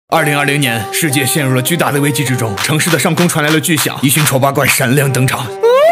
2020年，世界陷入了巨大的危机之中，城市的上空传来了巨响，一群丑八怪闪亮登场。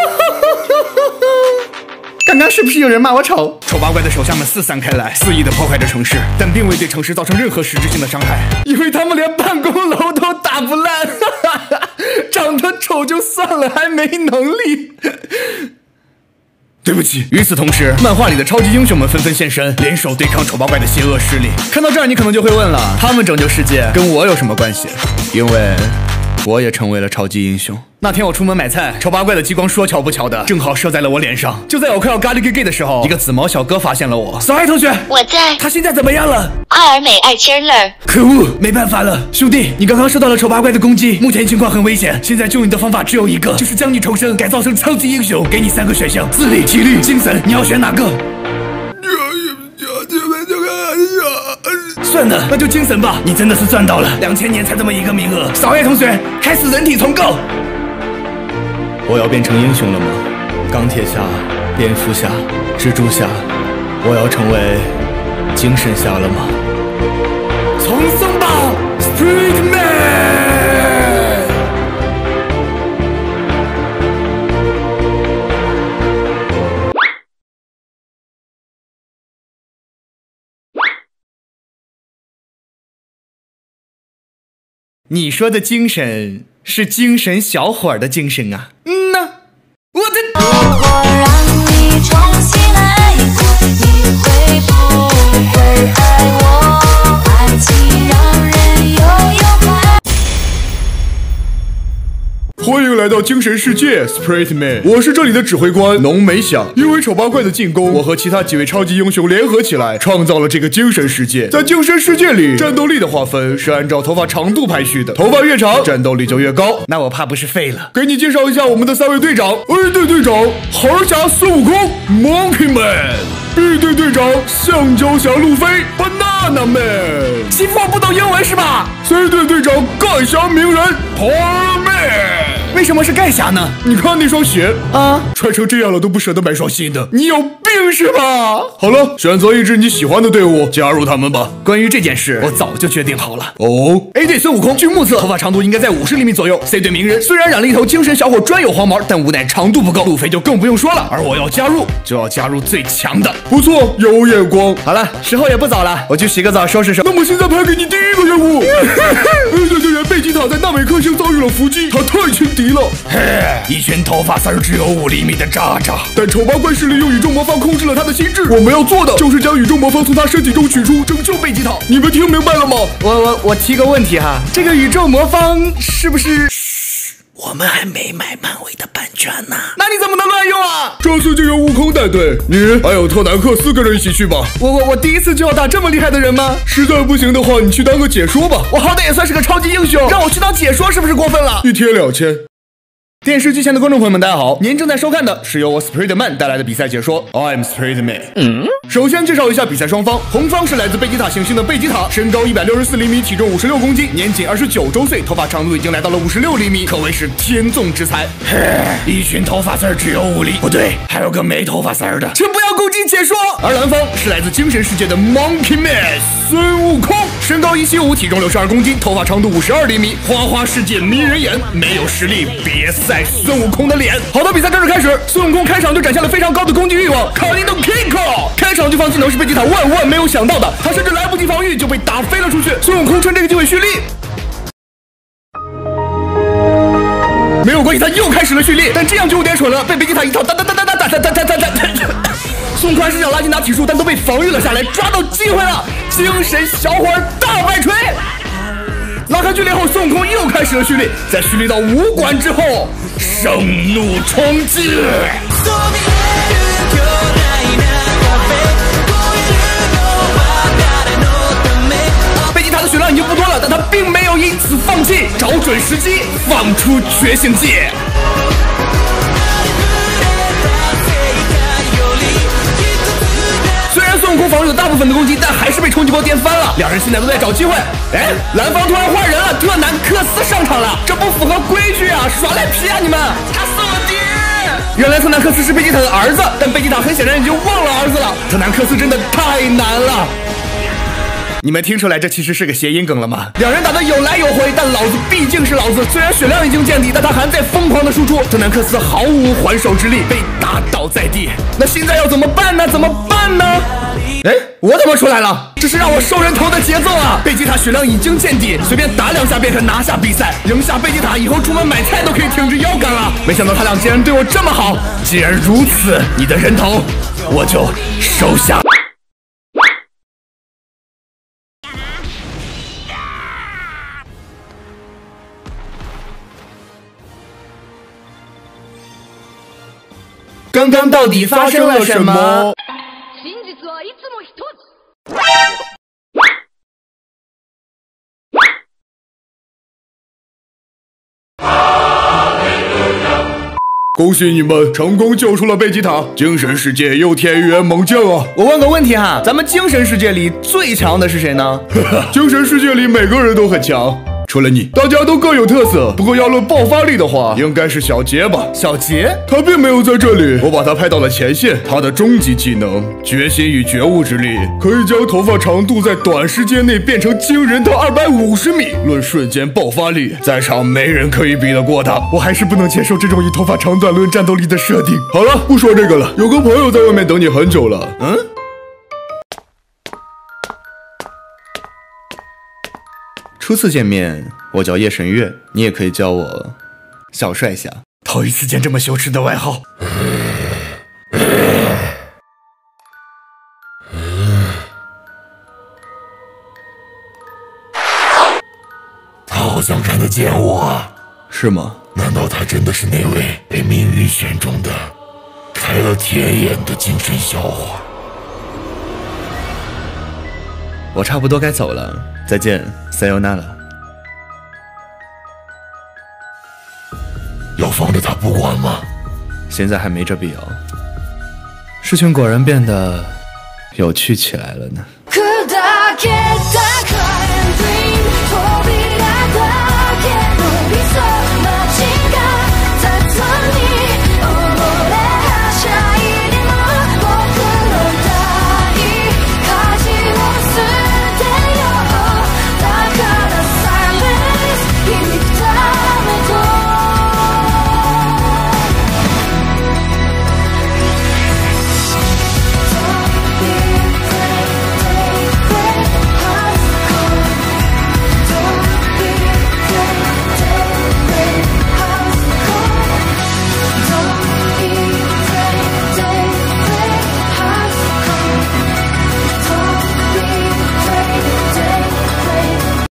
刚刚是不是有人骂我丑？丑八怪的手下们四散开来，肆意的破坏着城市，但并未对城市造成任何实质性的伤害，因为他们连办公楼都打不烂。长得丑就算了，还没能力。对不起。与此同时，漫画里的超级英雄们纷纷现身，联手对抗丑八怪的邪恶势力。看到这儿，你可能就会问了，他们拯救世界跟我有什么关系？因为我也成为了超级英雄。那天我出门买菜，丑八怪的激光说巧不巧的正好射在了我脸上。就在我快要咖喱 gay 的时候，一个紫毛小哥发现了我。小爱同学， 我在。 他现在怎么样了？ 阿尔美爱亲了。 可恶，没办法了，兄弟，你刚刚受到了丑八怪的攻击，目前情况很危险。现在救你的方法只有一个，就是将你重生，改造成超级英雄。给你3个选项：智力、体力、精神，你要选哪个？算了，那就精神吧。你真的是赚到了，2000年才这么一个名额。小爱同学，开始人体重构。我要变成英雄了吗？钢铁侠、蝙蝠侠、蜘蛛侠，我要成为精神侠了吗？重生吧 ，Spirit Man！ 你说的精神是精神小伙的精神啊？我的。 如果让你重新爱过，你会不会爱我？爱情让人拥有快。 欢迎来到精神世界 ，Spirit Man， 我是这里的指挥官浓眉响。因为丑八怪的进攻，我和其他几位超级英雄联合起来，创造了这个精神世界。在精神世界里，战斗力的划分是按照头发长度排序的，头发越长，战斗力就越高。那我怕不是废了。给你介绍一下我们的3位队长。A 队队长孩儿侠孙悟空 ，Monkey Man。B 队队长橡胶侠路飞 ，Banana Man。欺负我不懂英文是吧？C 队队长盖侠鸣人 ，Power Man。为什么是盖侠呢？你看那双鞋啊，穿成这样了都不舍得买双新的，你有病是吧？好了，选择一支你喜欢的队伍，加入他们吧。关于这件事，我早就决定好了。哦 ，A 队孙悟空，据目测头发长度应该在50厘米左右。C 队鸣人虽然染了一头精神小伙专有黄毛，但无奈长度不够。路飞就更不用说了，而我要加入，就要加入最强的。不错，有眼光。好了，时候也不早了，我去洗个澡收拾收拾。那么现在派给你第一个任务。A 队队员贝吉塔在纳美克星遭遇了伏击，他太轻敌了。嘿，一群头发丝只有5厘米的渣渣，但丑八怪势力用宇宙魔方控制了他的心智。我们要做的就是将宇宙魔方从他身体中取出，拯救贝吉塔。你们听明白了吗？我提个问题哈，这个宇宙魔方是不是？我们还没买漫威的版权呢，那你怎么能乱用啊？这次就由悟空带队，你还有特南克4个人一起去吧。我第一次就要打这么厉害的人吗？实在不行的话，你去当个解说吧。我好歹也算是个超级英雄，让我去当解说是不是过分了？1天2000。电视机前的观众朋友们，大家好！您正在收看的是由我 Spirit Man 带来的比赛解说 ，I'm Spirit Man。首先介绍一下比赛双方，红方是来自贝吉塔行星的贝吉塔，身高164厘米，体重56公斤，年仅29周岁，头发长度已经来到了56厘米，可谓是天纵之才。一群头发丝只有5厘，不对，还有个没头发丝的，请不要攻击解说。而蓝方是来自精神世界的 Monkey Man 孙悟空，身高175，体重62公斤，头发长度52厘米，花花世界迷人眼，没有实力别赛孙悟空的脸。好的，比赛正式开始。孙悟空开场就展现了非常高的攻击欲望，卡林的 Kiko 开场就放技能是贝吉塔万没有想到的，他甚至来不及防御就被打飞了出去。孙悟空趁这个机会蓄力，没有关系，他又开始了蓄力，但这样就有点蠢了，被贝吉塔一套孙悟空还是想拉近打体术，但都被防御了下来，抓到机会了，精神小伙大摆锤。拉开距离后，孙悟空又开始了蓄力，在蓄力到5管之后，盛怒冲击。贝吉塔的血量已经不多了，但他并没有因此放弃，找准时机放出觉醒技。孙悟空防御了大部分的攻击，但还是被冲击波颠翻了。两人现在都在找机会。哎，蓝方突然换人了，特南克斯上场了，这不符合规矩啊！耍赖皮啊你们！他是我爹！原来特南克斯是贝吉塔的儿子，但贝吉塔很显然已经忘了儿子了。特南克斯真的太难了。 你们听出来这其实是个谐音梗了吗？两人打得有来有回，但老子毕竟是老子。虽然血量已经见底，但他还在疯狂的输出。特南克斯毫无还手之力，被打倒在地。那现在要怎么办呢？怎么办呢？哎，我怎么出来了？这是让我收人头的节奏啊！贝吉塔血量已经见底，随便打2下便可拿下比赛。赢下贝吉塔以后，出门买菜都可以挺直腰杆了。没想到他俩竟然对我这么好。既然如此，你的人头我就收下。刚刚到底发生了什么？恭喜你们成功救出了贝吉塔，精神世界又添一员猛将啊！我问个问题哈，咱们精神世界里最强的是谁呢？精神世界里每个人都很强，除了你，大家都各有特色。不过要论爆发力的话，应该是小杰吧？小杰？他并没有在这里，我把他派到了前线。他的终极技能决心与觉悟之力，可以将头发长度在短时间内变成惊人的250米。论瞬间爆发力，在场没人可以比得过他。我还是不能接受这种以头发长短论战斗力的设定。好了，不说这个了。有个朋友在外面等你很久了。初次见面，我叫叶神月，你也可以叫我小帅侠。头一次见这么羞耻的外号。 他好像看得见我， 是吗？ 难道他真的是那位被命运选中的、开了天眼的精神笑话？ 我差不多该走了，再见 ，Sayonara。 要放着他不管吗？ 现在还没这必要。事情果然变得有趣起来了呢。 砕けた